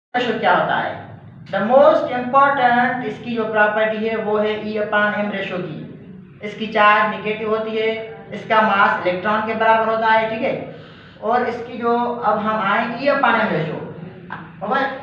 Ratio क्या होता है? द मोस्ट इम्पॉर्टेंट इसकी जो प्रॉपर्टी है वो है E/m रेशो की। इसकी चार्ज निगेटिव होती है, इसका मास इलेक्ट्रॉन के बराबर होता है, ठीक है। और इसकी जो अब हम आए E/m रेशो,